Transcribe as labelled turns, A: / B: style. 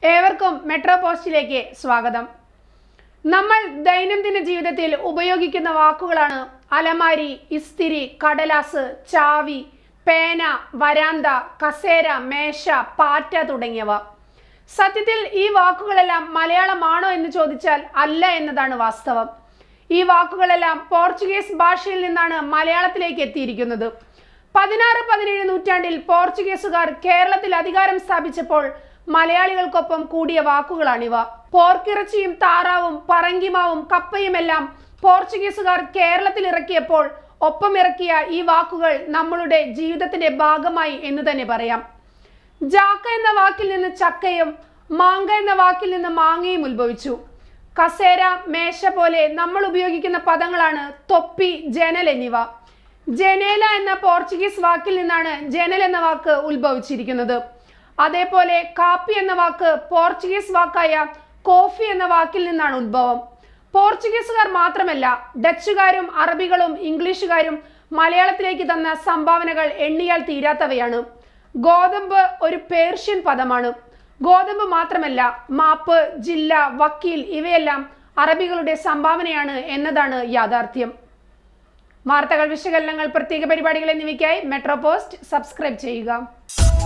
A: ഏവർക്കും മെട്രോ പോസ്റ്റിലേക്ക് സ്വാഗതം. നമ്മൾ ദൈനംദിന ജീവിതത്തിൽ ഉപയോഗിക്കുന്ന വാക്കുകളാണ് അലമാരി, ഇസ്തിരി, കടലാസ്, ചാവി, പേന, വരാന്ത, കസേര, മേശ, പാറ്റ തുടങ്ങിയവ. സത്യത്തിൽ ഈ വാക്കുകളെല്ലാം മലയാളമാണോ എന്ന് ചോദിച്ചാൽ അല്ല എന്നതാണ് വാസ്തവം. ഈ വാക്കുകളെല്ലാം പോർച്ചുഗീസ് ഭാഷയിൽ നിന്നാണ് മലയാളത്തിലേക്ക് എത്തിയിരിക്കുന്നത്. 16-17 നൂറ്റാണ്ടിൽ പോർച്ചുഗീസുകാർ കേരളത്തിൽ അധികാരം സ്ഥാപിച്ചപ്പോൾ മലയാളികൾക്കൊപ്പം കൂടിയ വാക്കുകളാണിവ. പോർക്കിറച്ചിയും താറാവും പറങ്കിമാവും കപ്പയുമെല്ലാം പോർച്ചുഗീസുകാർ കേരളത്തിൽ ഇറക്കിയപ്പോൾ ഒപ്പം ഇറക്കിയ ഈ വാക്കുകൾ നമ്മളുടെ ജീവിതത്തിന്റെ ഭാഗമായി എന്ന് തന്നെ പറയാം. ജാക്ക എന്ന വാക്കിൽ നിന്ന് ചക്കയും മാങ്ക എന്ന വാക്കിൽ നിന്ന് മാങ്ങയും ഉത്ഭവിച്ചു. കസേര, മേശ പോലെ നമ്മൾ ഉപയോഗിക്കുന്ന പദങ്ങളാണ് തൊപ്പി, ജനൽ എന്നിവ. ജനേല എന്ന പോർച്ചുഗീസ് വാക്കിൽ നിന്നാണ് ജനൽ എന്ന വാക്ക് ഉത്ഭവിച്ചിരിക്കുന്നത്. അതേപോലെ കാപ്പി എന്ന വാക്ക് പോർച്ചുഗീസ് വാക്കായ കോഫി എന്ന വാക്കിൽ നിന്നാണ് ഉത്ഭവം. പോർച്ചുഗീസുകാർ മാത്രമല്ല, ഡച്ചുകാരും അറബികളും ഇംഗ്ലീഷുകാരും മലയാളത്തിലേക്ക് തന്ന സംഭാവനകൾ എണ്ണിയാൽ തീരാത്തവയാണ്. ഗോതമ്പ് ഒരു പേർഷ്യൻ പദമാണ്. ഗോതമ്പ് മാത്രമല്ല, മാപ്പ്, ജില്ല, വക്കീൽ ഇവയെല്ലാം അറബികളുടെ സംഭാവനയാണ് എന്നതാണ് യാഥാർത്ഥ്യം. വാർത്തകൾ, വിശകലനങ്ങൾ, പ്രത്യേക പരിപാടികൾ എന്നിവയ്ക്കായി മെട്രോ പോസ്റ്റ് സബ്സ്ക്രൈബ് ചെയ്യുക.